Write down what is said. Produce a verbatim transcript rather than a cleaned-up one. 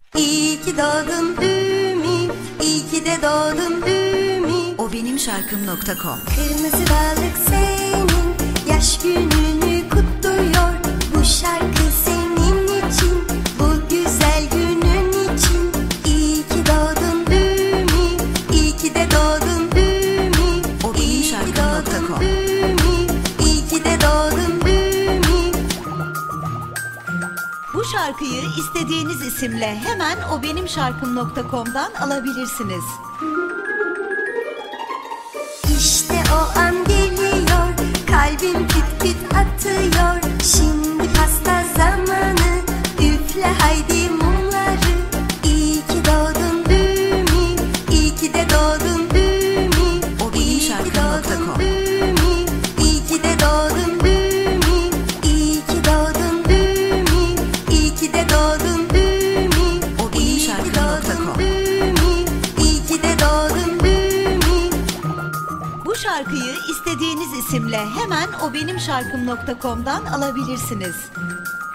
İyi ki doğdun Ümit, iyi ki de doğdun Ümit. O benim şarkım nokta com. Kırmızı balık senin yaş gününü kutluyor. Bu şarkı senin için, bu güzel günün için. İyi ki doğdun Ümit, iyi ki de doğdun Ümit. O benim şarkım nokta com. Ümit, iyi ki de doğdun Ümit. Bu şarkıyı istediğiniz isimle hemen o benim şarkım nokta com'dan alabilirsiniz. İşte o an geliyor, kalbim küt küt atıyor. Şimdi pasta zamanı, üfle haydi mumları. İyi ki doğdun Ümit, iyi ki de doğdun Ümit. O benim şarkım nokta com. Ümit, iyi ki de doğdun Ümit. İyi ki doğdun Ümit, iyi ki de doğdun Ümit. O benim şarkım nokta com. Ümit, iyi ki de doğdun Ümit. Bu şarkıyı istediğiniz isimle hemen o benim şarkım nokta com'dan alabilirsiniz.